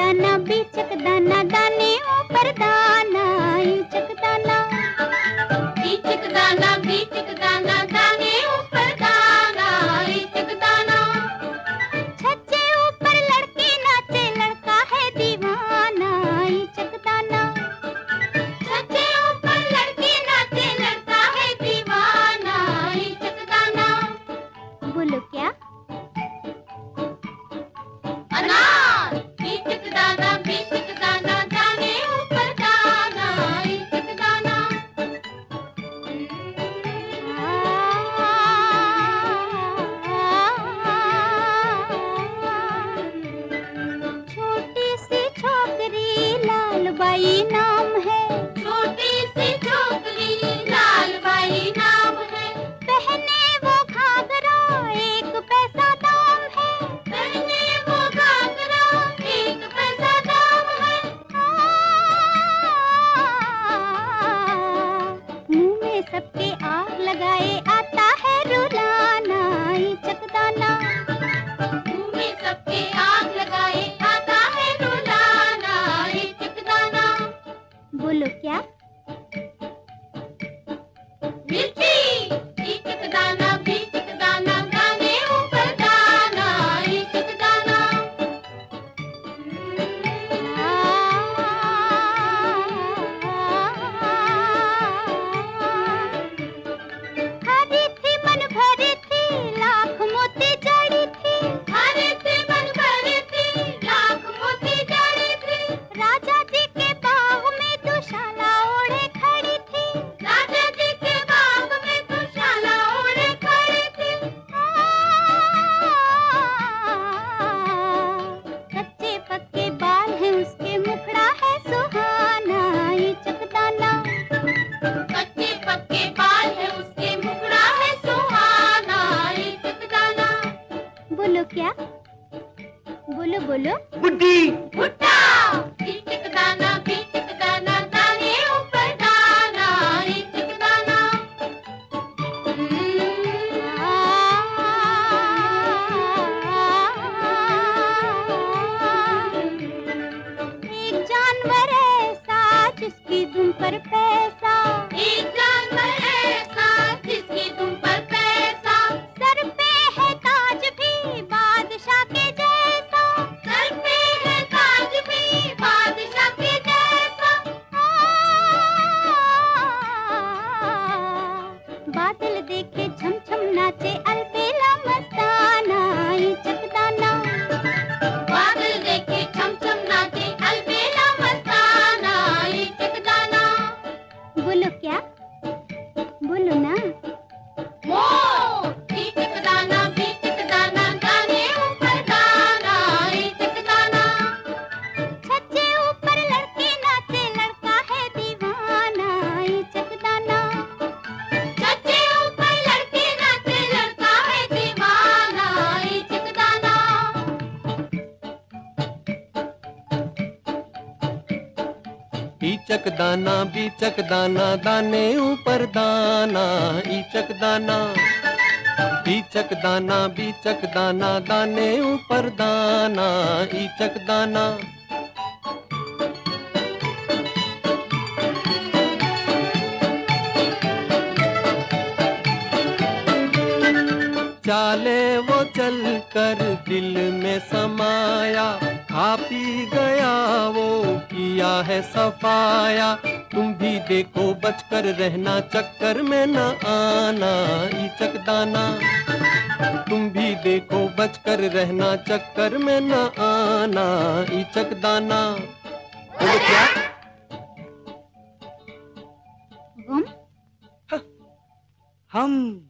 दाना बीचक दाना दाने ऊपर दाना ईचक दाना बीचक दाना दाने ऊपर दाना ईचक दाना। छज्जे ऊपर लड़के नाचे लड़का है दीवाना ईचक दाना। छज्जे ऊपर लड़के नाचे लड़का है दीवाना ईचक दाना। बोलो क्या? अनार ईचक दाना बीचक दाना दाने ऊपर दाना ईचक दाना। छोटी सी छोकरी लाल बाई नाम है। छोटी सी छोकरी लाल बाई नाम है। पहने वो घाघरा एक पैसा दाम है। पहने वो घाघरा एक पैसा दाम है। मुंह में सबके आग लगाए आता है रुलाना ईचक दाना। मुंह में सबके आग लगाए आता है रुलाना ईचक दाना। बोलो क्या? मिर्ची ईचक दाना बीचक दाना दाने ऊपर दाना ईचक दाना। हरी थी मन भरी थी लाख मोती जड़ी थी। हरी थी मन भरी थी लाख मोती जड़ी थी। राजा जी के बाग में दुशाला ओढ़े खड़ी थी। राजा जी के बाग में दुशाला ओढ़े खड़ी थी। कच्चे पक्के बाल हैं उसके मुखड़ा है सुहाना ईचक दाना। कच्चे पक्के बाल है उसके मुखड़ा है सुहाना ईचक दाना। बोलो क्या? बोलो बोलो। बुड्ढी भुट्टा ईचक दाना बीचक दाना दाने ऊपर दाना ईचक दाना। एक जानवर ऐसा जिसकी दुम पर पैसा। एक जानवर ऐसा जिसकी दुम पर पैसा। सर पे है ताज भी बादशाह के जैसा। सर पे है ताज भी बादशाह के जैसा। बादल देखे झमझम नाचे अलबेला मस्ताना ईचक दाना। बादल देखे झमझम नाचे अलबेला मस्ताना ईचक दाना। बोलो क्या? बोलो ना। मोर ईचक दाना बीचक दाना दाने ऊपर दाना ईचक दाना। छज्जे ऊपर लड़के नाचे लड़का है दीवाना ईचक दाना। छज्जे ऊपर लड़के नाचे लड़का है दीवाना ईचक दाना। ईचक दाना बीचक दाना दाने ऊपर दाना ईचक दाना। ईचक दाना बीचक दाना दाने ऊपर दाना ईचक दाना। चाले वो चल कर दिल में समाया। खा पी गया वो किया है सफाया। तुम भी देखो बचकर रहना चक्कर में न आना ईचक दाना। तुम भी देखो बचकर रहना चक्कर में न आना ईचक दाना। बोलो क्या? गुम हम